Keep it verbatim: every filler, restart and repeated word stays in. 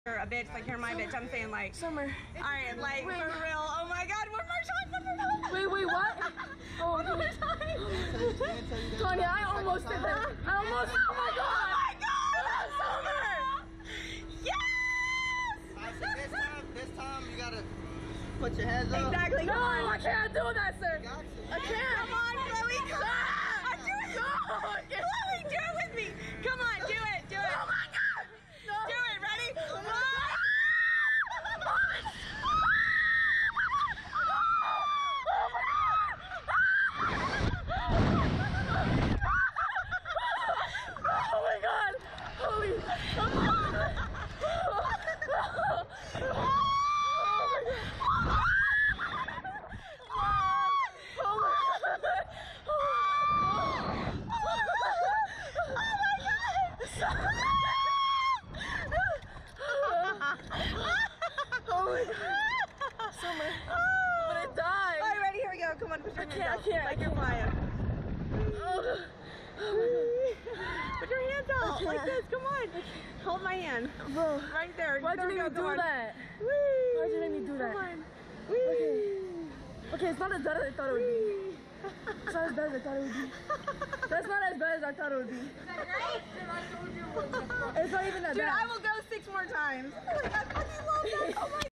a bitch, like you're my bitch. I'm saying like Summer. All right, like wait, for real. Oh my God, one more time, one more time. Wait, wait, what? Oh, one more time. Tanya, I almost did that. I almost. Oh my God. Oh my God, Summer. Yes. I said this time, this time you gotta put your hands up. Exactly. No, I can't do that, sir. You got to. I can't. Come on, Chloe. Come on. I'm doing it. No, Chloe, do it with me. Come on, do it, do it. Oh my God. No. Do it. Ready? One. Oh my God! Holy! Oh my God! Summer, I'm gonna die. All right, ready? Here we go. Come on, put your I hands can't, out. I can't. Like you're flying. Oh. Put your hands out like this. Come on. Hold my hand. Bro, Right there. why'd you make me do that? Whee! Why'd you make me do that? Come on. Okay. Okay, it's not as bad as I thought it would be. It's not as bad as I thought it would be. That's not as bad as I thought it would be. Is that right? It's not even that Dude, bad. I will go six more times. Oh my God, I fucking love that. Oh my